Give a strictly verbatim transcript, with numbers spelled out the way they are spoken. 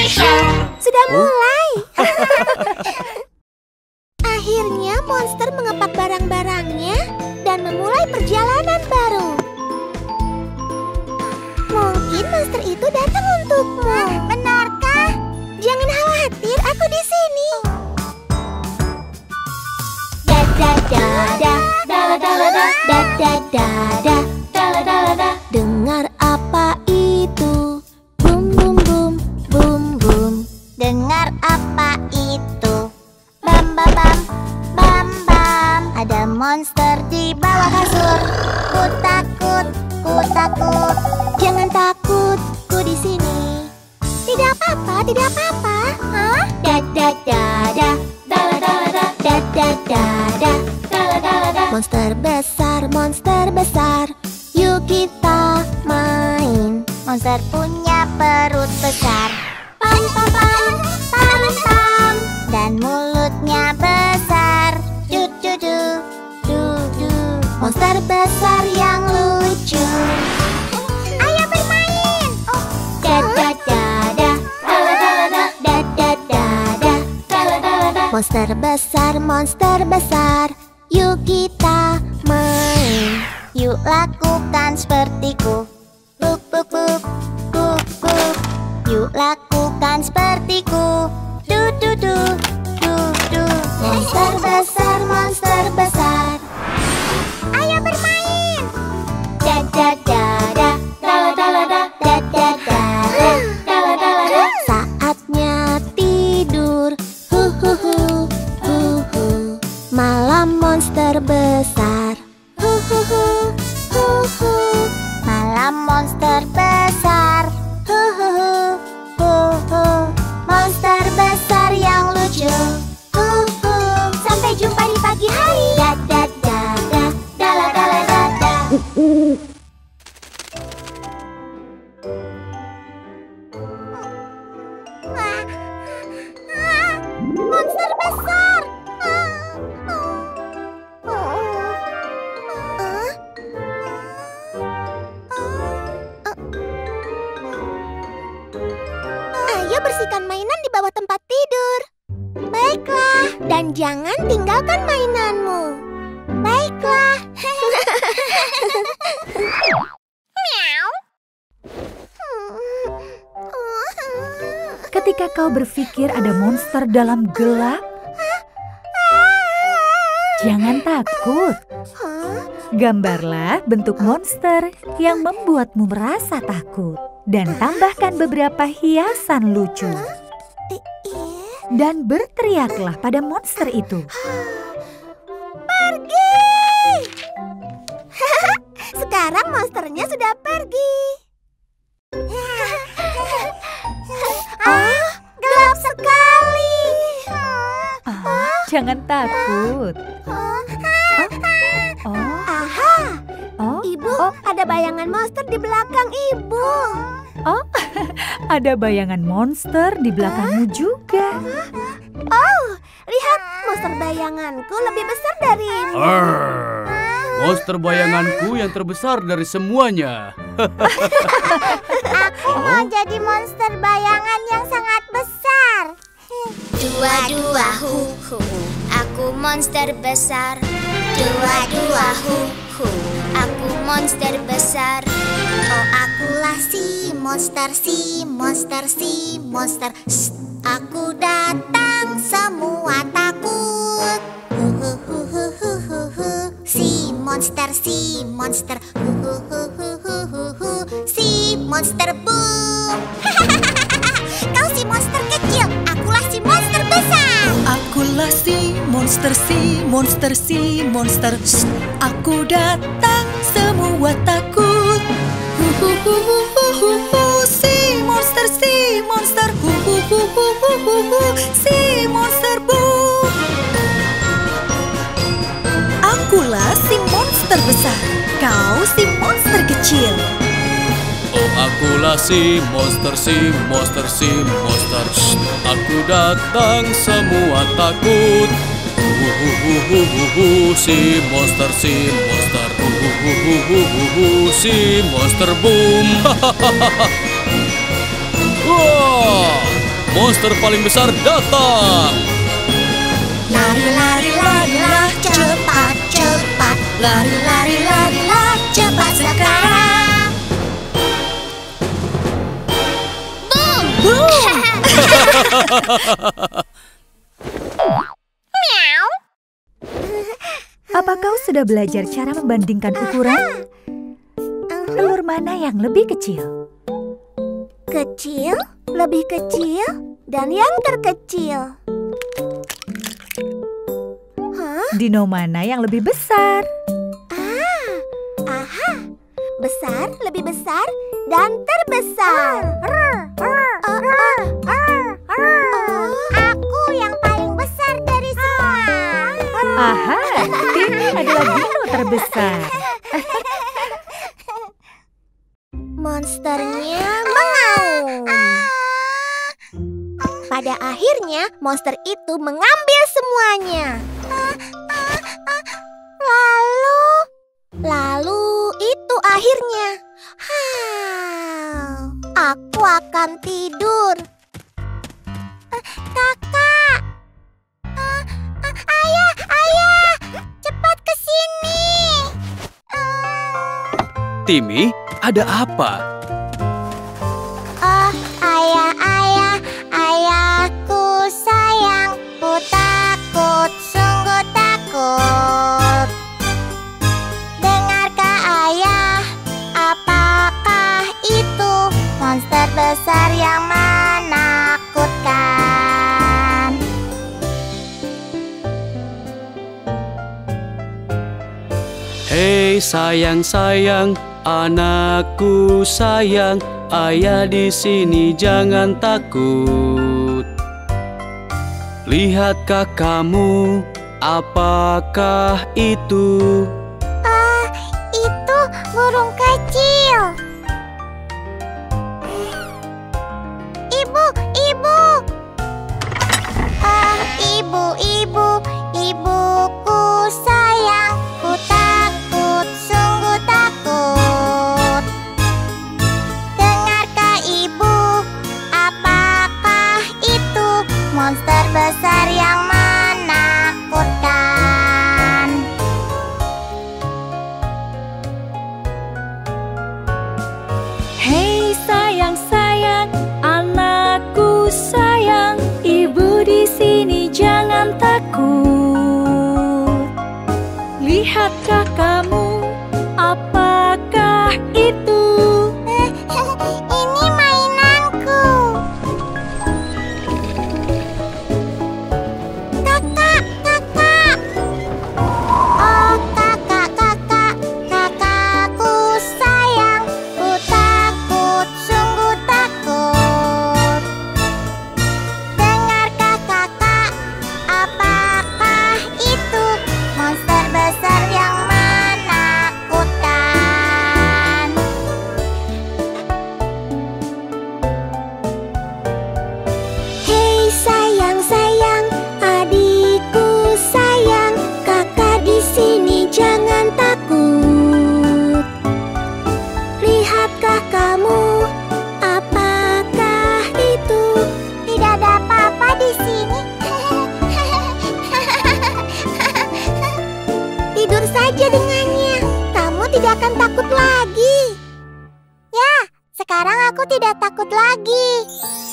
Sudah mulai. Akhirnya monster mengepak barang-barangnya dan memulai perjalanan baru. Mungkin monster itu datang untukmu. Benarkah? Jangan khawatir, aku di sini. Da da da da da da da da da da da da da da da. Dengar apa itu? Bum bum bum bum bum. Dengar apa itu? Bam bam bam bam bam. Ada monster di bawah kasur. Ku takut, ku takut. Jangan takut, ku di sini. Tidak apa-apa, tidak apa-apa. Hah? Da da da da da da da da da da da da da da. Monster besar, monster besar. Yuk kita main. Monster punya perut besar. Pam pam pam pam pam. Dan mulutnya besar. Du du du du du. Monster besar yang lucu. Ayo bermain. Da da da da da da da da da da da da da. Monster besar, monster besar. Yuk kita main. Yuk lakukan sepertiku. Buk buk buk buk buk. Yuk lakukan sepertiku. Du du du du du. Monster besar, monster besar. Ayo bermain. Da da da da da da da da da da da da da. Saatnya tidur. Hu hu hu hu hu. Malam monster besar. Hu hu hu hu hu. Malam monster besar. Hu hu hu hu hu. Monster besar yang lucu. Hu hu. Sampai jumpa di pagi hari. Da da da da da la da la da da. Monster besar. Ayo bersihkan mainan di bawah tempat tidur. Baiklah, dan jangan tinggalkan mainanmu. Baiklah. Meow. Ketika kau berpikir ada monster dalam gelap, jangan takut. Gambarlah bentuk monster yang membuatmu merasa takut. Dan tambahkan beberapa hiasan lucu. Dan berteriaklah pada monster itu. Pergi! Sekarang monsternya sudah pergi. Ah, gelap sekali. Ah, jangan takut. Oh, Oh, aha. oh, Ibu, oh, ada bayangan monster di belakang ibu. oh. Ada bayangan monster di belakangmu juga. Oh, lihat, monster bayanganku lebih besar darimu. Arr, monster bayanganku yang terbesar dari semuanya. Aku mau jadi monster bayangan yang sangat besar. Dua dua hu hu, aku monster besar. Dua dua hu hu, aku monster besar. Oh, akulah si monster, si monster, si monster. Shh, aku datang, semua takut. Hu hu hu hu hu hu hu. Si monster, si monster. Hu hu hu hu hu hu hu. Si monster boom. Kau si monster kecil, akulah si monster besar. Akulah si monster, si monster, si monster. Shh, aku datang, semua takut. Hu hu hu hu hu hu hu. Si monster, si monster. Hu hu hu hu hu hu hu. Si monster boom. Akulah si monster besar. Kau si monster kecil. Oh, akulah si monster, si monster, si monster. Shh, aku datang, semua takut. Hu hu hu hu hu hu. Si monster, si monster. Hu hu hu hu hu hu hu. Si monster boom. Wah. monster paling besar datang. Lari, lari, larilah, cepat, cepat. Lari, lari, larilah, cepat sekarang. Boom! Boom! Meow. Apa kau sudah belajar cara membandingkan ukuran? Telur mana yang lebih kecil? Kecil, lebih kecil, dan yang terkecil. Hah? Dino mana yang lebih besar? Ah, aha. Besar, lebih besar, dan terbesar. Aku yang paling besar dari semua. Aha, Timmy adalah dino terbesar. Monsternya mengaum. Pada akhirnya, monster itu mengambil semuanya. Lalu, lalu itu akhirnya. Hah, aku akan tidur. Kakak, ayah, ayah, cepat ke sini. Timmy, ada apa? Oh, ayah, ayah, ayahku sayang, ku takut, sungguh takut. Dengarkah ayah, apakah itu monster besar yang menakutkan? Hei sayang-sayang, anakku sayang, ayah di sini jangan takut. Lihatkah kamu, apakah itu? Ah, itu burung kecil. Ibu, ibu. Ah, ibu, ibu, ibuku sayang, ku takut, sungguh takut. Dengarkah ibu, apakah itu monster besar yang menakutkan? Hei sayang-sayang, anakku sayang, ibu di sini jangan takut. Lihatkah kamu, apakah itu? Ini mainanku. Kakak, kakak. Oh, kakak, kakak, kakakku sayang, ku takut, sungguh takut. Dengarkah kakak, apakah itu monster besar yang menakutkan? Hei sayang-sayang, adikku sayang, kakak di sini jangan takut. Lihatkah kamu, apakah itu? Tidak ada apa-apa di sini. Tidur saja dengannya, kamu tidak akan takut lagi. Ya, sekarang aku tidak takut lagi.